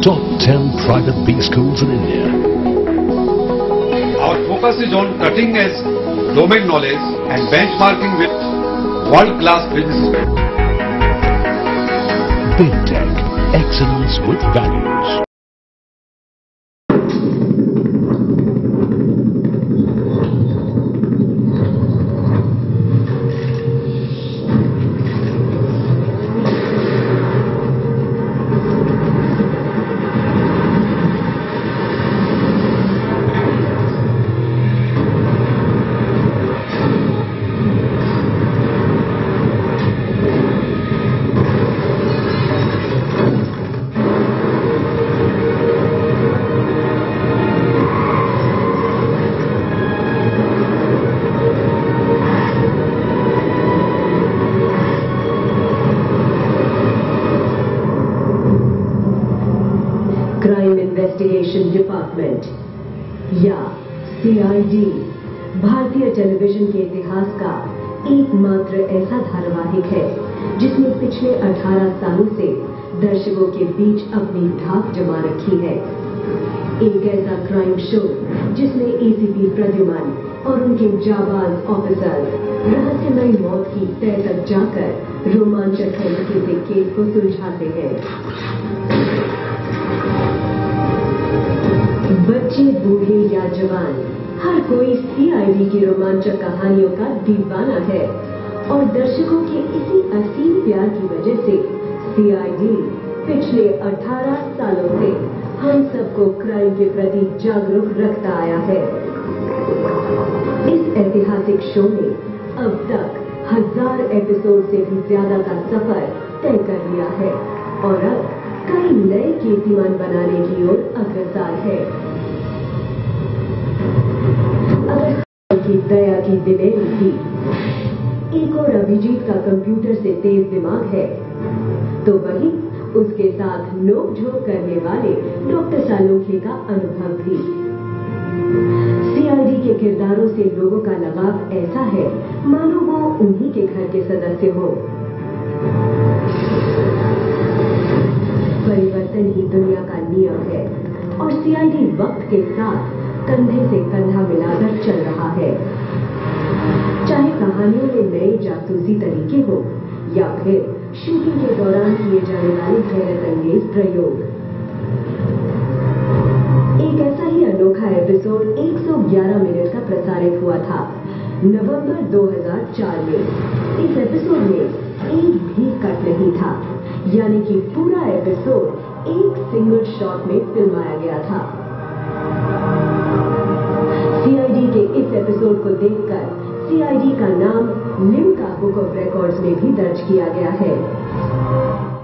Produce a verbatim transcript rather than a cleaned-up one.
top ten private B schools in India. Our focus is on cutting edge domain knowledge and benchmarking with world-class businesses. Big Tech, excellence with values. Crime investigation department या C I D भारतीय television के इतिहास का एकमात्र ऐसा धारावाहिक है जिसने पिछले अठारह सालों से दर्शकों के बीच अपनी धाक जमा रखी है। एक ऐसा क्राइम शो जिसमें एसीपी प्रद्युमन और उनके जाबाज ऑफिसर्स रहस्यमय मौत की तह तक जाकर रोमांचक तरीके से केस को सुलझाते हैं। बच्चे, बूढ़े या जवान, हर कोई सी आई डी की रोमांचक कहानियों का दीवाना है और दर्शकों के इसी असीम प्यार की वजह से सी आई डी पिछले अठारह सालों से हम सबको क्राइम के प्रति जागरूक रखता आया है। इस ऐतिहासिक शो ने अब तक हजार एपिसोड से भी ज्यादा का सफर तय कर लिया है और अब कई नए कीर्तिमान बनाने की ओर अग्रसर है। अगर की दया की दिलेरी थी, एक और अभिजीत का कंप्यूटर से तेज दिमाग है, तो वहीं उसके साथ नोक झोंक करने वाले डॉक्टर सालोखे का अनुभव भी। सी आई डी के किरदारों से लोगों का लगाव ऐसा है मानो वो उन्हीं के घर के सदस्य हो। परिवर्तन ही दुनिया का नियम है और सी आई डी वक्त के साथ कंधे से कंधा मिलाकर चल रहा है। चाहे कहानियों में नए जासूसी तरीके हो या फिर शूटिंग के दौरान किए जाने वाले हैरत अंगेज प्रयोग। एक ऐसा ही अनोखा एपिसोड एक सौ ग्यारह मिनट का प्रसारित हुआ था नवंबर दो हज़ार चार में। इस एपिसोड में एक भी कट नहीं था, यानी कि पूरा एपिसोड एक सिंगल शॉट में फिल्माया गया था। सी आई डी के इस एपिसोड को देखकर सी आई डी का नाम लिम्का बुक ऑफ रिकॉर्ड्स में भी दर्ज किया गया है।